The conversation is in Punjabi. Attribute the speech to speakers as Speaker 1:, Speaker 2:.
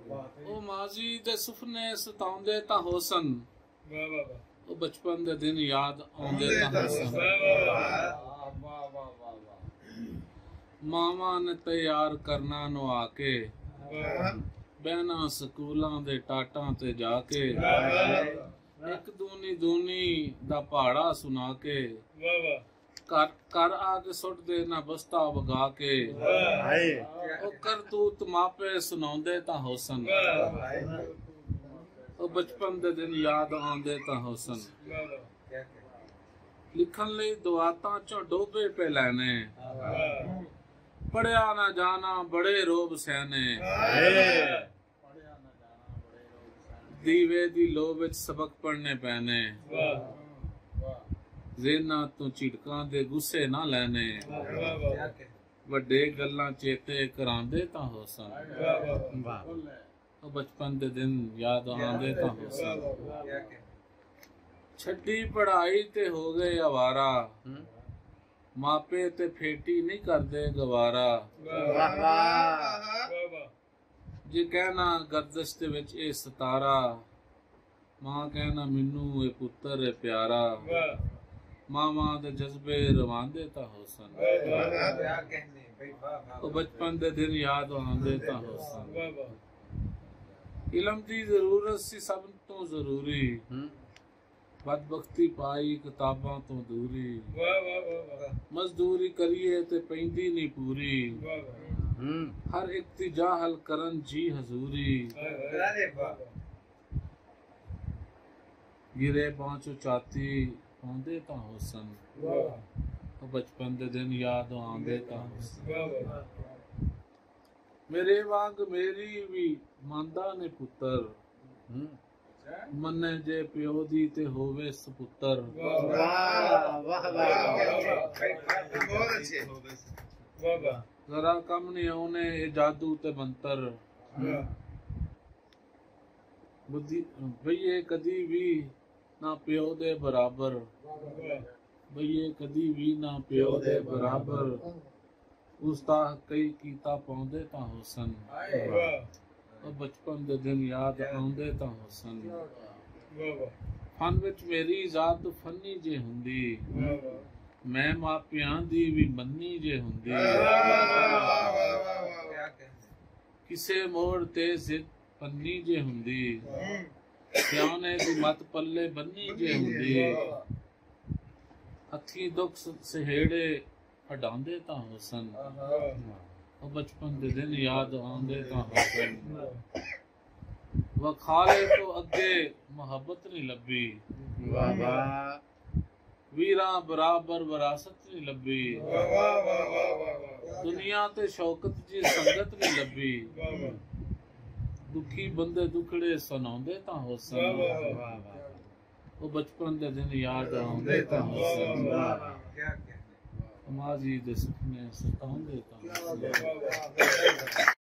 Speaker 1: ਉਹ ਮਾਜ਼ੀ ਦੇ ਸੁਪਨੇ ਸਤਾਉਂਦੇ ਤਾਂ ਹੋਸਨ, ਉਹ ਬਚਪਨ ਦੇ ਦਿਨ ਯਾਦ ਆਉਂਦੇ ਤਾਂ ਹੋਸਨ। ਮਾਵਾਂ ਨੇ ਤਿਆਰ ਕਰਨਾ ਨਵਾ ਕੇ, ਬਹਿਣਾ ਸਕੂਲਾਂ ਦੇ ਟਾਟਾਂ ਤੇ ਜਾ ਕੇ, ਇੱਕ ਦੂਨੀ ਦੂਨੀ ਦਾ ਪਹਾੜਾ ਸੁਣਾ ਕੇ, ਘਰ ਆ ਕੇ ਸੁੱਟ ਦੇਣਾ ਬਸਤਾ ਵਗਾ ਕੇ, ਉਹ ਕਰਤੂਤ ਮਾਪੇ ਸੁਣਾਉਂਦੇ ਤਾਂ ਹੋਸਨ, ਉਹ ਬਚਪਨ ਦੇ ਦਿਨ ਯਾਦ ਆਉਂਦੇ ਤਾਂ ਹੋਸਨ। ਲਿਖਣ ਲਈ ਦੁਆਤਾਂ ਚੋਂ ਡੋਬੇ ਪੈ ਲੈਣੇ, ਪੜਿਆ ਨਾ ਜਾਣਾ ਬੜੇ ਰੋਬ ਸਹਿਨੇ, ਦੀਵੇ ਦੀ ਲੋ ਵਿੱਚ ਸਬਕ ਪੜਨੇ ਪੈਣੇ, ਜ਼ੇਨਾ ਤੋਂ ਝਿੜਕਾਂ ਦੇ ਗੁੱਸੇ ਨਾ ਲੈਣੇ, ਵੱਡੇ ਗੱਲਾਂ ਚੇਤੇ ਕਰਾਉਂਦੇ ਤਾਂ ਹੋਸਨ, ਉਹ ਬਚਪਨ ਦੇ ਦਿਨ ਯਾਦ ਆਉਂਦੇ ਤਾਂ ਹੋਸਨ। ਛੱਡੀ ਪੜ੍ਹਾਈ ਤੇ ਹੋ ਗਏ ਅਵਾਰਾ, ਮਾਪੇ ਤੇ ਫੇਟੀ ਨਹੀਂ ਕਰਦੇ ਗਵਾਰਾ, ਜੇ ਕਹਿਣਾ ਗਰਦਸ਼ ਦੇ ਵਿੱਚ ਇਹ ਸਤਾਰਾ, ਮਾਂ ਕਹਿਣਾ ਮੈਨੂੰ ਇਹ ਪੁੱਤਰ ਹੈ ਪਿਆਰਾ, ਮਾਵਾਂ ਦੇ ਜਜ਼ਬੇ ਰਵਾਂਦੇ ਤਾਂ ਹੋਸਨ, ਉਹ ਬਚਪਨ ਦੇ ਦਿਨ ਯਾਦ ਆਉਂਦੇ ਤਾਂ ਹੋਸਨ। ਇਲਮ ਦੀ ਜ਼ਰੂਰਤ ਸੀ ਸਭ ਤੋਂ ਜ਼ਰੂਰੀ, ਬਦਬਖਤੀ ਪਾਈ ਕਿਤਾਬਾਂ ਤੋਂ ਦੂਰੀ, ਮਜ਼ਦੂਰੀ ਕਰੀਏ ਤੇ ਪੈਂਦੀ ਨਹੀਂ ਪੂਰੀ, ਹਰ ਇੱਕ ਦੀ ਜਾਹਲ ਕਰਨ ਜੀ ਹਜ਼ੂਰੀ, ਗਿਰੇ ਬਾਂਚੋ ਚਾਤੀ ਆਉਂਦੇ ਤਾਂ ਹੋਸਨ, ਉਹ ਬਚਪਨ ਦੇ ਦਿਨ ਯਾਦ ਆਉਂਦੇ ਤਾਂ ਹੋਸਨ। ਮੇਰੇ ਵਾਂਗ ਮੇਰੀ ਵੀ ਮੰਨਦਾ ਨੇ ਪੁੱਤਰ, ਮੰਨੇ ਜੇ ਪਿਓ ਦੀ ਤੇ ਹੋਵੇ ਸਪੁੱਤਰ, ਜ਼ਰਾ ਕੰਮ ਨਹੀਂ ਆਉਨੇ ਇਹ ਜਾਦੂ ਤੇ ਮੰਤਰ, ਬੁੱਧੀ ਬਈਏ ਕਦੀ ਵੀ ਨਾ ਪਿਓ ਦੇ ਬਰਾਬਰ, ਬਈਏ ਕਦੀ ਵੀ ਨਾ ਪਿਓ ਦੇ ਬਰਾਬਰ, ਉਸਤਾਦ ਕਈ ਕੀਤਾ ਪਾਉਂਦੇ ਤਾਂ ਹੋਸਨ, ਉਹ ਬਚਪਨ ਦੇ ਦਿਨ ਯਾਦ ਆਉਂਦੇ ਤਾਂ ਹੋਸਨ। ਫਨ ਵਿੱਚ ਮੇਰੀ ਜ਼ਾਤ ਫਨੀ ਜੇ ਹੁੰਦੀ, ਮੈਂ ਮਾਪਿਆਂ ਦੀ ਵੀ ਮੰਨੀ ਜੇ ਹੁੰਦੀ, ਕਿਸੇ ਮੋੜ ਤੇ ਜ਼ਿੱਦ ਪੰਨੀ ਜੇ ਹੁੰਦੀ, ਸਿਆਣੇ ਦੀ ਮਤ ਪੱਲੇ ਬੰਨੀ ਜੇ ਹੁੰਦੀ, ਹੱਥੀ ਦੁੱਖ ਸਹੇੜੇ ਹਟਾਉਂਦੇ ਤਾਂ ਹੋਸਨ, ਉਹ ਬਚਪਨ ਦੇ ਦਿਨ ਯਾਦ ਆਉਂਦੇ ਤਾਂ ਹੋਸਨ। ਵਖਾਲੇ ਤੋਂ ਅੱਗੇ ਮੁਹੱਬਤ ਨਹੀਂ ਲੱਭੀ, ਵੀਰਾਂ ਬਰਾਬਰ ਵਿਰਾਸਤ ਨਹੀਂ ਲੱਭੀ, ਦੁਨੀਆ ਤੇ ਸ਼ੌਕਤ ਜੀ ਸੰਗਤ ਨਹੀਂ ਲੱਭੀ, ਦੁਖੀ ਬੰਦੇ ਦੁਖੜੇ ਸੁਣਾਉਂਦੇ ਤਾਂ ਹੋਸਨ, ਉਹ ਬਚਪਨ ਦੇ ਦਿਨ ਯਾਦ ਆਉਂਦੇ ਤਾਂ ਹੋਸਨ। ਮਾਜ਼ੀ ਦੇ ਸੁਪਨੇ ਸਤਾਉਂਦੇ ਤਾਂ ਹੋਸਨ।